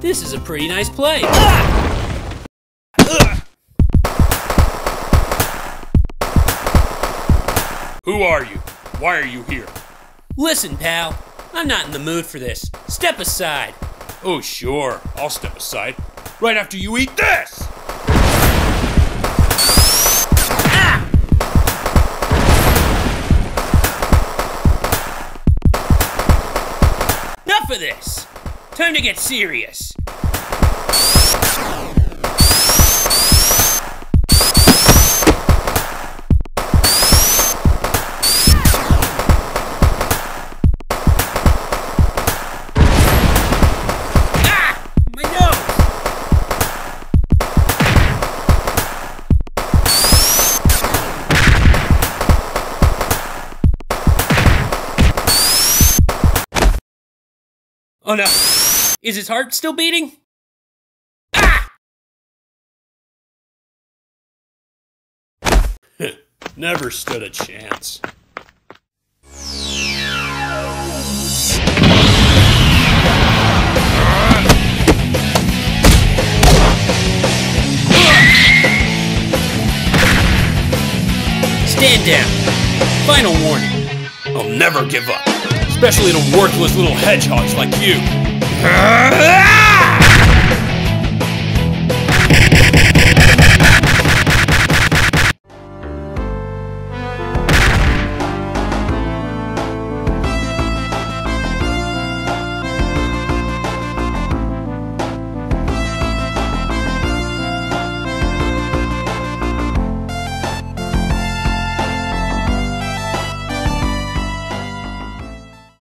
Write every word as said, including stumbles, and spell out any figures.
This is a pretty nice play. Ah! Who are you? Why are you here? Listen, pal. I'm not in the mood for this. Step aside. Oh, sure. I'll step aside. Right after you eat this! Ah! Enough of this. Time to get serious. Oh no. Is his heart still beating? Ah! Never stood a chance. Stand down. Final warning. I'll never give up. Especially to worthless little hedgehogs like you.